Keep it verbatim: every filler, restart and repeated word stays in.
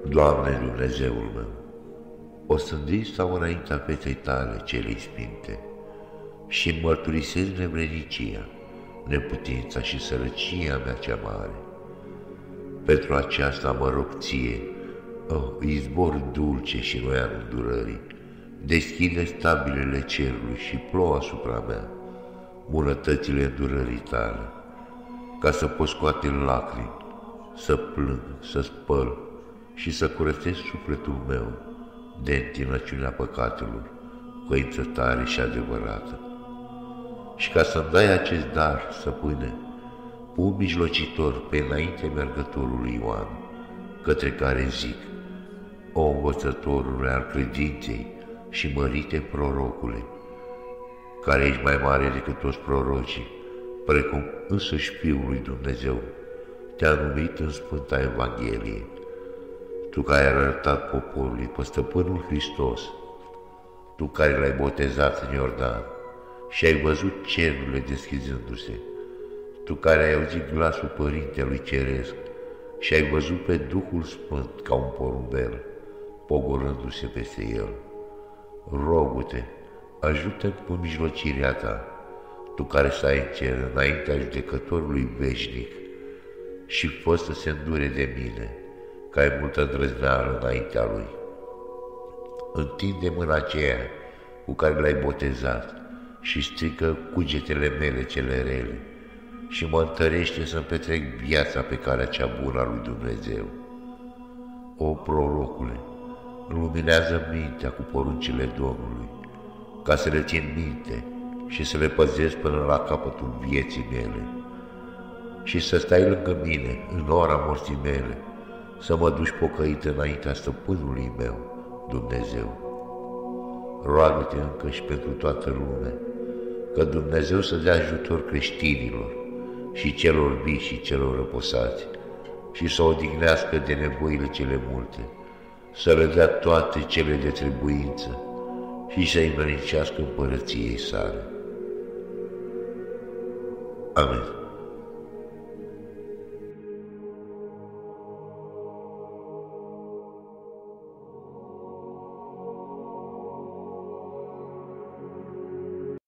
Doamne Dumnezeul meu, o sândui stau înaintea feței tale celei sfinte și mărturisesc nevrednicia, neputința și sărăcia mea cea mare. Pentru aceasta mă rog ție, oh, izbor dulce și noian îndurării, deschide stabilele cerului și plouă asupra mea bunătățile îndurării tale, ca să pot scoate lacrimi, să plâng, să spăl și să curățesc sufletul meu de întinăciunea păcatelor, voință tare și adevărată. Și ca să-mi dai acest dar, stăpâne, pun mijlocitor pe înainte mergătorului Ioan, către care zic: o învățătorule al credinței și mărite prorocule, care ești mai mare decât toți prorocii, precum însuși Fiul lui Dumnezeu, te-a numit în Sfânta Evanghelie, tu care ai arătat poporului pe Stăpânul Hristos, tu care l-ai botezat în Iordan și ai văzut cerurile deschizându-se, tu care ai auzit glasul Părintelui Ceresc și ai văzut pe Duhul Sfânt ca un porumbel, pogorându-se peste el. Rogu-te, ajută-mi cu mijlocirea ta, tu care stai în cer înaintea judecătorului veșnic și fă să se îndure de mine, că ai multă îndrăzneală înaintea lui. Întinde mâna aceea cu care l-ai botezat și strică cugetele mele cele rele și mă întărește să-mi petrec viața pe calea cea bună a lui Dumnezeu. O, prorocule, luminează mintea cu poruncile Domnului, ca să le țin minte și să le păzesc până la capătul vieții mele, și să stai lângă mine în ora morții mele, să mă duci pocăit înaintea Stăpânului meu, Dumnezeu. Roagă-te încă și pentru toată lumea, că Dumnezeu să dea ajutor creștinilor și celor vii și celor răposați, și să odihnească de nevoile cele multe, să le dea toate cele de trebuință și să-i învrednicească împărăției sale. Amin.